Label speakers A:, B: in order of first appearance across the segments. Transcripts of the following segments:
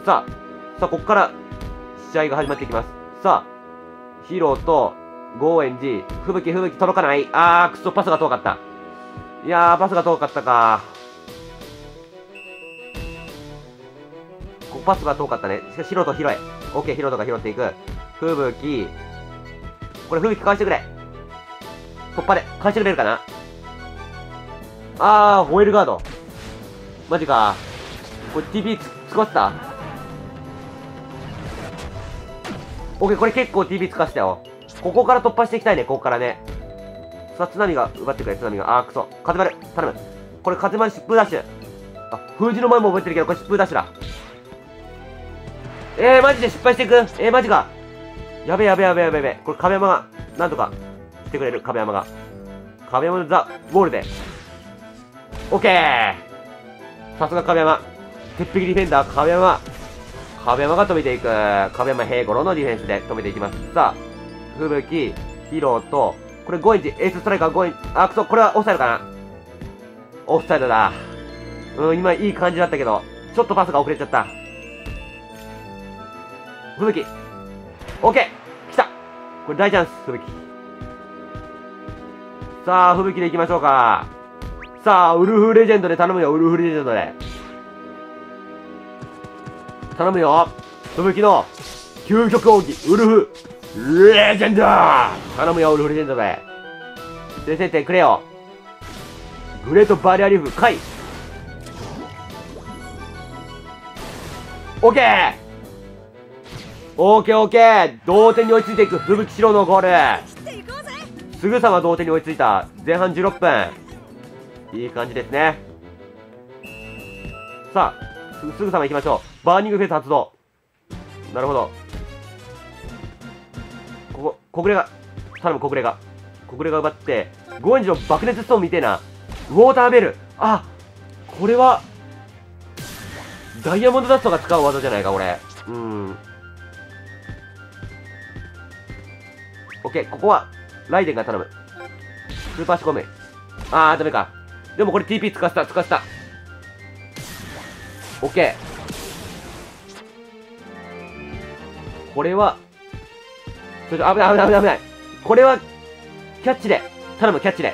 A: さあ、ここから試合が始まっていきます。さあ、ヒーローと、ゴーエンジ、吹雪届かない。くそ、パスが遠かった。いやー、パスが遠かったか。ここパスが遠かったね。しかし、ヒロト拾え。オッケー、ヒロトが拾っていく。吹雪。これ、吹雪かわしてくれ。突破で、かわしてくれるかな。ホイールガード。マジか。これ TP 使わせた？オッケー、これ結構 TP 使わせたよ。ここから突破していきたいね、ここからね。さあ、津波が奪ってくれ、津波が。クソ。風丸、頼む。これ、風丸疾風ダッシュ。封じの前も覚えてるけど、これ疾風ダッシュだ。マジで失敗していく？マジか。やべ。これ、壁山が、なんとか、してくれる、壁山が。壁山のザ・ウォールで。オッケー。さすが壁山。鉄壁ディフェンダー、壁山。壁山が止めていく。壁山平五郎のディフェンスで止めていきます。さあ、吹雪、ヒロと、これ5インチ、エースストライカー5インチ、クソ、これはオフサイドかな？オフサイドだ。今いい感じだったけど、ちょっとパスが遅れちゃった。吹雪。オッケー来た。これ大チャンス、吹雪。さあ、吹雪で行きましょうか。さあ、ウルフレジェンドで頼むよ、ウルフレジェンドで。頼むよ。吹雪の究極奥義、ウルフレジェンド頼むよ、ウルフレジェンドで。先生ってくれよ。グレートバリアリーフ、カイ。オッケーオッケー同点に追いついていく、吹雪四郎のゴール。すぐさま同点に追いついた。前半16分。いい感じですね。さあ、すぐさま行きましょう。バーニングフェイス発動。なるほど。小暮が、頼む、小暮が奪って、ゴエンジの爆熱ストーンみてえな。ウォーターベル。これは、ダイヤモンドダストが使う技じゃないか、これ。オッケー、ここは、ライデンが頼む。スーパー仕込め。ダメか。でもこれ TP 使わせた。オッケー。これは、危ない。これは、キャッチで。頼む、キャッチで。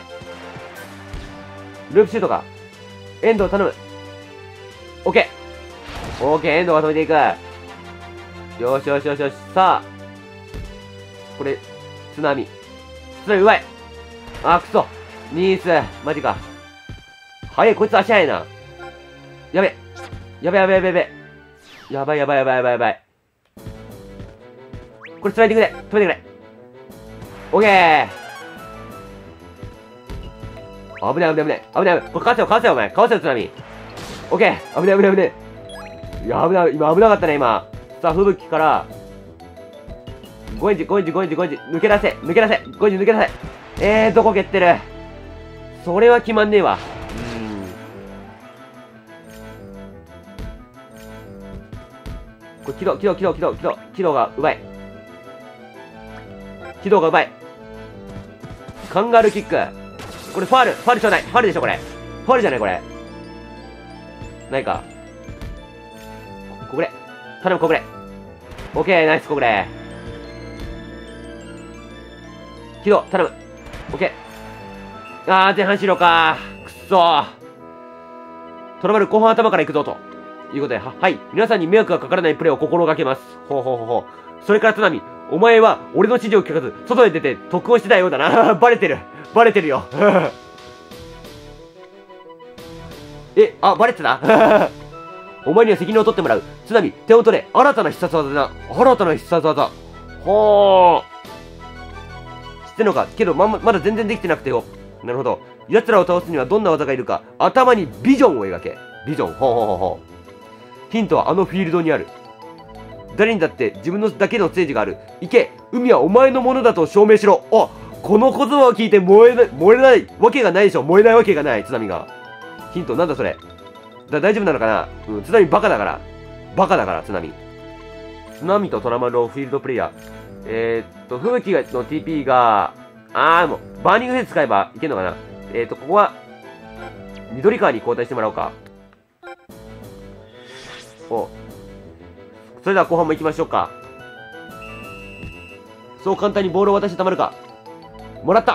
A: ループシュートか。遠藤頼む。オッケー、遠藤が止めていく。よし。さあ。これ、津波うまい。クソ。ニース。マジか。早い、こいつ足早いな。やべ。やばい。これスライディングで、止めてくれ。オッケー。危ない。これかわせよ、お前。かわせよ、津波。オッケー。危ない。いや、今危なかったね、今。さあ、吹雪から、ゴエンジ、抜け出せ。ゴエンジ抜け出せ。どこ蹴ってる。それは決まんねえわ。これ、軌道がうまい。カンガルーキック。これファールちょうだい。ファールでしょ、これ。ファールじゃない、これ。ないか。小暮。頼む、小暮。オッケー、ナイス、小暮。起動、頼む。オッケー。前半終了か。くっそー。とどまる後半頭から行くぞ、ということで、はい。皆さんに迷惑がかからないプレーを心がけます。それから津波。お前は俺の指示を聞かず、外へ出て特訓してたようだな。バレてるよ。バレてたお前には責任を取ってもらう。津波、手を取れ。新たな必殺技だ。知ってんのか？けどまだ全然できてなくてよ。なるほど。奴らを倒すにはどんな技がいるか、頭にビジョンを描け。ビジョン。ヒントはあのフィールドにある。誰にだって自分のだけのステージがある。行け。海はお前のものだと証明しろ。この言葉を聞いて燃えないわけがないでしょ。燃えないわけがない。津波が。ヒントなんだそれ。大丈夫なのかな。津波バカだから、津波。津波とトラマルのフィールドプレイヤー。吹雪の TP が、もう、バーニングフェイス使えばいけるのかな。ここは、緑川に交代してもらおうか。 それでは後半も行きましょうか。そう簡単にボールを渡してたまるか。もらった。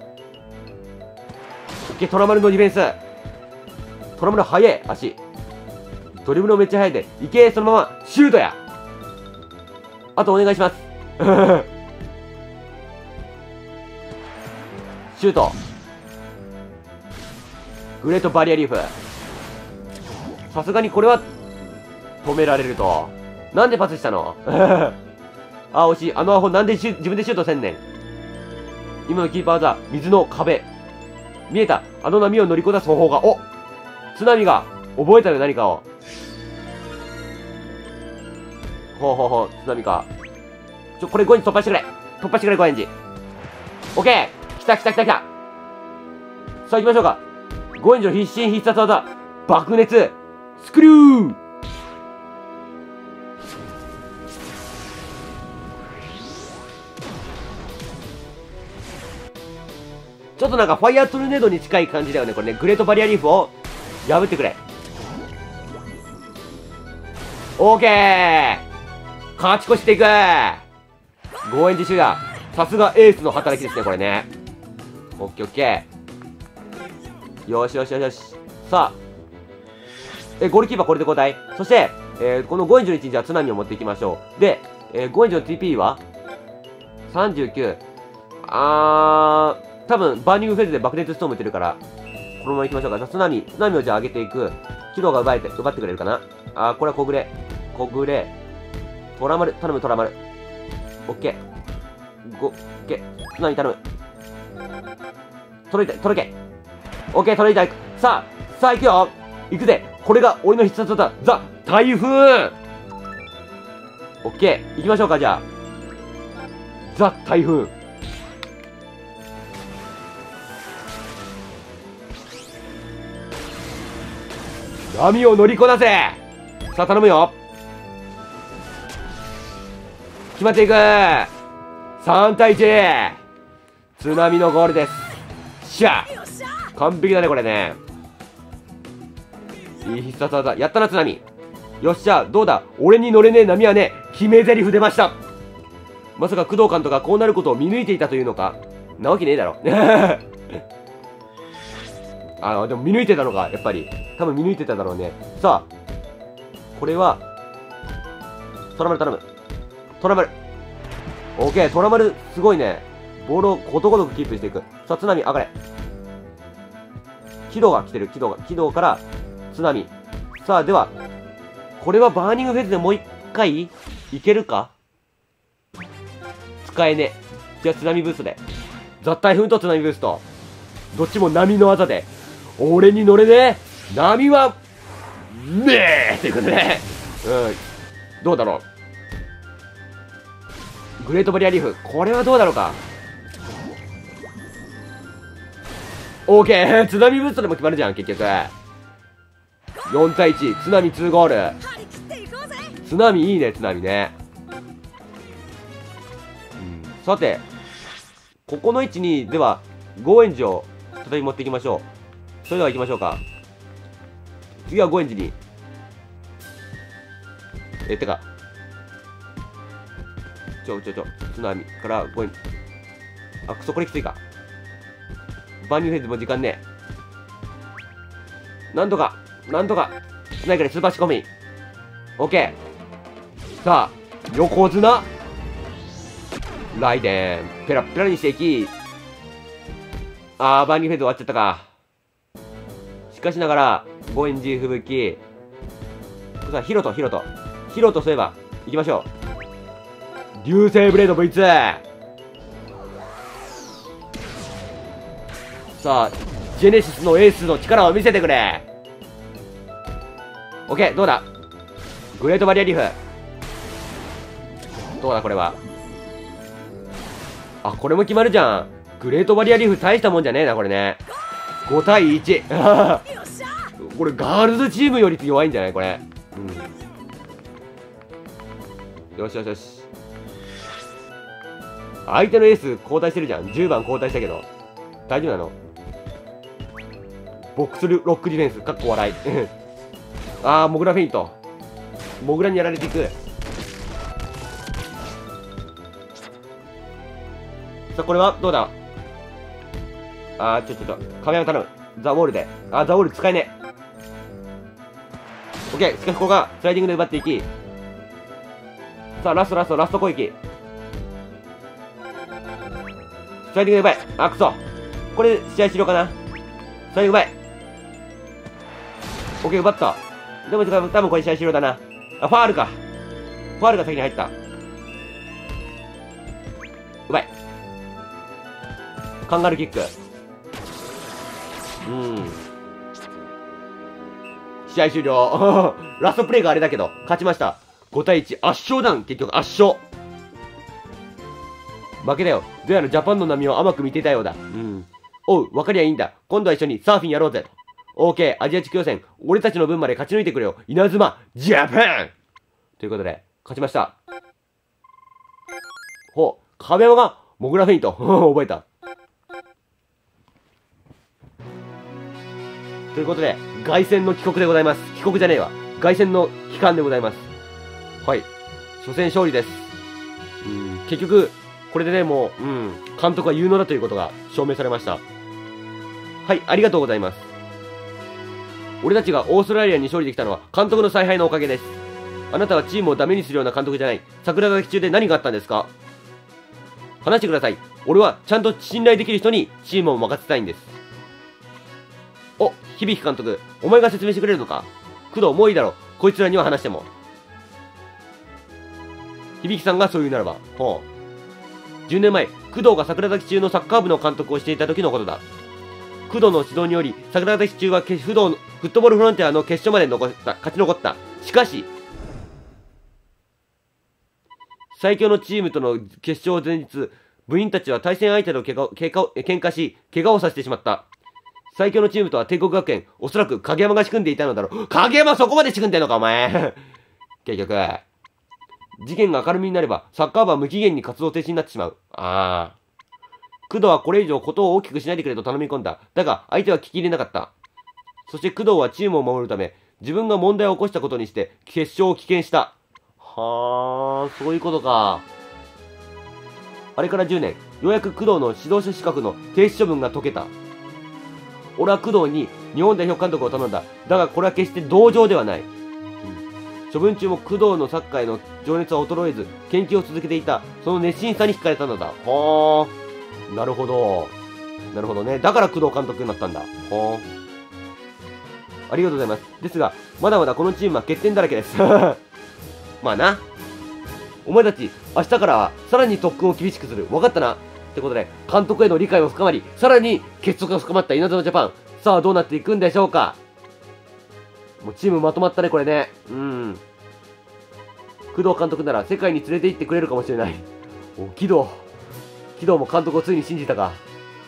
A: オッケー、トラマルのディフェンス。トラマル速い、足。ドリブルもめっちゃ速いで。いけ、そのまま、シュートや。あとお願いします。シュート。グレートバリアリーフ。さすがにこれは、止められると。なんでパスしたの？あ、惜しい。あのアホなんで自分でシュートせんねん。今のキーパーだ。水の壁。見えた。あの波を乗り越えた方法が。お！津波が。覚えたよ、何かを。ほうほうほう、津波か。これ5インチ突破してくれ。突破してくれ、5インチ。オッケー！来た来た来た来た。さあ行きましょうか。5インチの必死必殺技。爆熱。スクリュー！ちょっとなんかファイヤートルネードに近い感じだよね、これね。グレートバリアリーフを破ってくれ。オーケー！勝ち越していく！ 5 円自習だ。さすがエースの働きですね、これね。オッケーオッケー。よしよしよしよし。さあ。ゴールキーパーこれで交代。そして、この5円の1じゃあ津波を持っていきましょう。で、5円の TP は 39。多分、バーニングフェーズで爆熱ストーム打ってるから、このまま行きましょうか。じゃあ、津波をじゃあ上げていく。軌道が奪ってくれるかな。これは小暮。トラマル、頼む、トラマル。オッケー。オッケー。津波頼む。届け。オッケー、届いた。さあ、行くよ。行くぜ。これが俺の必殺技だ。ザ・台風。オッケー。行きましょうか、じゃあ。ザ・台風。波を乗りこなせ。さあ頼むよ。決まっていく。3対1。津波のゴールです。しゃ完璧だねこれね。いい必殺技やったな津波。よっしゃどうだ。俺に乗れねえ波はね決め台詞出ました。まさか工藤監督がこうなることを見抜いていたというのか。なわけねえだろ。でも見抜いてたのか、やっぱり。多分見抜いてただろうね。さあ、これは、トラマル頼む。トラマル。オッケー、トラマル、すごいね。ボールをことごとくキープしていく。さあ、津波、上がれ。軌道が来てる、軌道から、津波。さあ、では、これはバーニングフェイズでもう一回、いけるか？使えねえ。じゃあ、津波ブーストで。ザ・台風と津波ブースト。どっちも波の技で。俺に乗れねえ波はねえっていうことね。どうだろう。グレートバリアリーフ。これはどうだろうか。オーケー津波ブーストでも決まるじゃん、結局。4対1。津波2ゴール。津波いいね、津波ね。さて、ここの位置に、では、5エンジを再び持っていきましょう。それでは行きましょうか。次は5エンジに。てか。津波から5エンジ。クソ、これきついか。バーニングフェイズも時間ねえ。なんとか。つないからスーパー仕込み。オッケー。さあ、横綱。ライデン。ペラペラにしていき。バーニングフェイズ終わっちゃったか。しかしながら、5エンジ吹雪。さあ、ヒロトそういえば、行きましょう。流星ブレード V2。さあ、ジェネシスのエースの力を見せてくれ。オッケー、どうだ。グレートバリアリーフ。どうだ、これは。これも決まるじゃん。グレートバリアリーフ大したもんじゃねえな、これね。5対1。これガールズチームより弱いんじゃないこれ。よし。相手のエース交代してるじゃん。10番交代したけど。大丈夫なの？ボックスロックディフェンス。かっこ笑い。モグラフェイント。モグラにやられていく。 さあ、これはどうだ。ちょっと、亀山頼む。ザ・ウォールで。ザ・ウォール使えねえ。オッケー、しかしここがスライディングで奪っていき。さあ、ラスト攻撃。スライディングで奪え。くそ。これ、試合終了かな。スライディング奪え。オッケー、奪った。でも、多分これ試合終了だな。ファールか。ファールが先に入った。奪え。カンガルーキック。試合終了。ラストプレイがあれだけど、勝ちました。5対1、圧勝だん、結局圧勝。負けだよ。どうやらジャパンの波を甘く見ていたようだ。おう、分かりゃいいんだ。今度は一緒にサーフィンやろうぜ。オーケー、アジア地区予選、俺たちの分まで勝ち抜いてくれよ。稲妻、ジャパンということで、勝ちました。亀山が、モグラフェイント。覚えた。ということで、凱旋の帰国でございます。帰国じゃねえわ。凱旋の期間でございます。はい。初戦勝利です。結局、これでね、もう、監督は有能だということが証明されました。はい、ありがとうございます。俺たちがオーストラリアに勝利できたのは監督の采配のおかげです。あなたはチームをダメにするような監督じゃない。桜垣中で何があったんですか？話してください。俺はちゃんと信頼できる人にチームを任せたいんです。響監督、お前が説明してくれるのか？工藤、もういいだろ。こいつらには話しても。響さんがそう言うならば。10年前、工藤が桜崎中のサッカー部の監督をしていた時のことだ。工藤の指導により、桜崎中はフットボールフロンティアの決勝まで勝ち残った。しかし、最強のチームとの決勝前日、部員たちは対戦相手と喧嘩し、怪我をさせてしまった。最強のチームとは帝国学園、おそらく影山が仕組んでいたのだろう。影山そこまで仕組んでんのか、お前。結局、事件が明るみになれば、サッカー部は無期限に活動停止になってしまう。工藤はこれ以上ことを大きくしないでくれと頼み込んだ。だが、相手は聞き入れなかった。そして工藤はチームを守るため、自分が問題を起こしたことにして、決勝を棄権した。そういうことか。あれから10年、ようやく工藤の指導者資格の停止処分が解けた。俺は工藤に日本代表監督を頼んだ。だがこれは決して同情ではない。処分中も工藤のサッカーへの情熱は衰えず、研究を続けていた。その熱心さに惹かれたのだ。なるほど。なるほどね。だから工藤監督になったんだ。ありがとうございます。ですが、まだまだこのチームは欠点だらけです。まあな。お前たち、明日からはさらに特訓を厳しくする。わかったな。ってことで、監督への理解も深まり、さらに結束が深まった稲妻ジャパン。さあ、どうなっていくんでしょうか。もうチームまとまったね、これね。工藤監督なら世界に連れて行ってくれるかもしれない。木戸も監督をついに信じたか。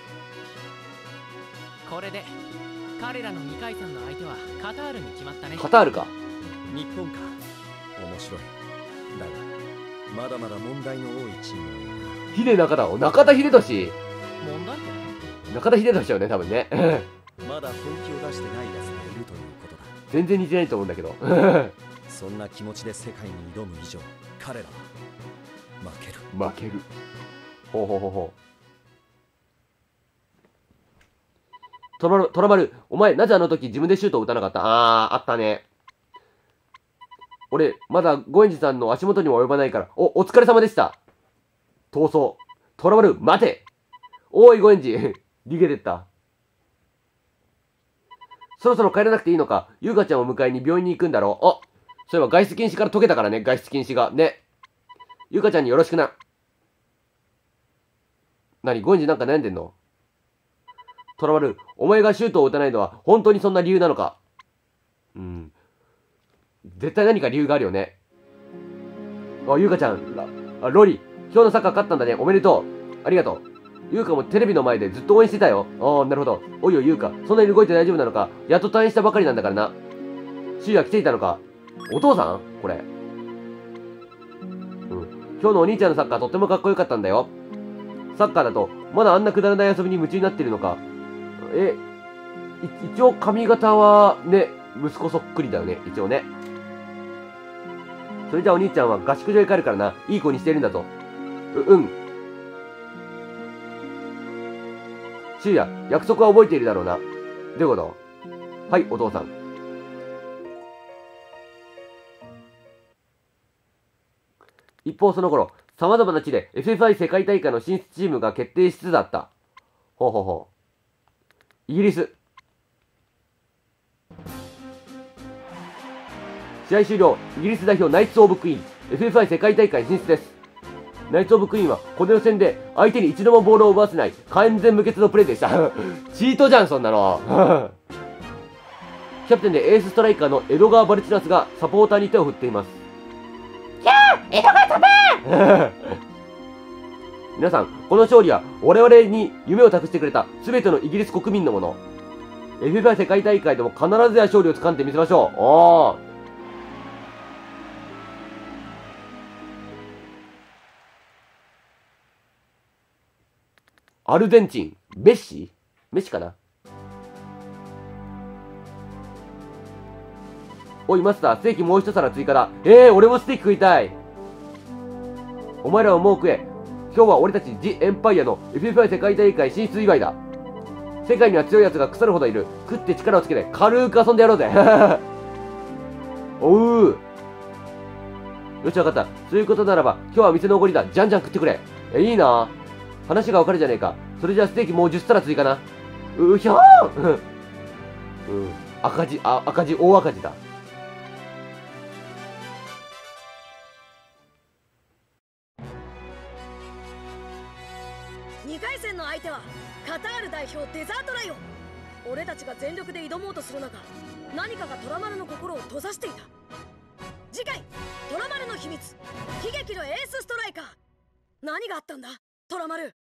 B: これで彼らの2回戦の相手はカタールに決まったね。
A: カタールか。
C: 日本か。面白い。だがまだまだ問題の多いチームのようだ。
A: 中田秀俊。
B: 問題点？
A: 中田秀俊よね、多分ね。
C: まだ本気を出してない奴がいるということだ。
A: 全然似てないと思うんだけど。
C: そんな気持ちで世界に挑む以上、彼らは負ける。
A: 負ける。ほう。トラマル、お前なぜあの時自分でシュートを打たなかった？あったね。俺、まだゴエンジさんの足元にも及ばないから。お疲れ様でした。逃走。トラマル、待て。おい、ゴエンジ。逃げてった。そろそろ帰らなくていいのか。優香ちゃんを迎えに病院に行くんだろう。そういえば外出禁止から解けたからね、外出禁止が。ね。優香ちゃんによろしくな。ゴエンジなんか悩んでんの？トラマル、お前がシュートを打たないのは本当にそんな理由なのか？絶対何か理由があるよね。優香ちゃん、ロリ、今日のサッカー勝ったんだね。おめでとう。ありがとう。優香もテレビの前でずっと応援してたよ。なるほど。おいよ、優香。そんなに動いて大丈夫なのか？やっと退院したばかりなんだからな。シーは来ていたのか？お父さん？これ。今日のお兄ちゃんのサッカーとってもかっこよかったんだよ。サッカーだと、まだあんなくだらない遊びに夢中になってるのか。一応髪型はね、息子そっくりだよね。一応ね。それじゃあお兄ちゃんは合宿場へ帰るからな。いい子にしてるんだぞ。 シュウヤ、約束は覚えているだろうな。どういうこと？はい、お父さん。一方その頃、様々な地で FFI 世界大会の進出チームが決定しつつあった。ほうほうほう。イギリス。試合終了。イギリス代表ナイツ・オブ・クイーン。FFI 世界大会進出です。ナイツ・オブ・クイーンはこの予選で相手に一度もボールを奪わせない完全無欠のプレーでした。チートじゃん、そんなの。キャプテンでエースストライカーのエドガー・バルチナスがサポーターに手を振っています。キャーエドガー飛べ皆さん、この勝利は我々に夢を託してくれた全てのイギリス国民のもの。FFI 世界大会でも必ずや勝利を掴んでみせましょう。おー。アルゼンチン、メッシかな。おいマスター、ステーキもう一皿追加だ。俺もステーキ食いたい。お前らはもう食え。今日は俺たちジ・エンパイアの FFI 世界大会進出祝いだ。世界には強い奴が腐るほどいる。食って力をつけて軽く遊んでやろうぜ。おう。よし、わかった。そういうことならば、今日は店のおごりだ。じゃんじゃん食ってくれ。いいな。話がわかるじゃねえか。それじゃあステーキもう10皿追加な。うひょーん。赤字、大赤字だ。
D: 2回戦の相手はカタール代表デザートライオン。俺たちが全力で挑もうとする中、何かがトラマルの心を閉ざしていた。次回トラマルの秘密、悲劇のエースストライカー。何があったんだトラマル。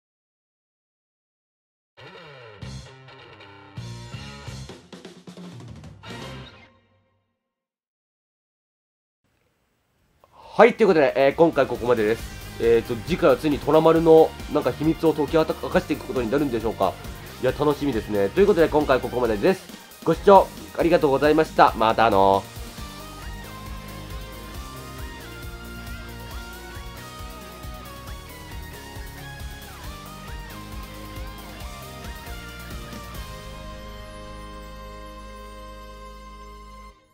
A: はい、ということで、今回ここまでです。次回はついにトラマルのなんか秘密を解き明かしていくことになるんでしょうか。いや、楽しみですね。ということで今回ここまでです。ご視聴ありがとうございました。また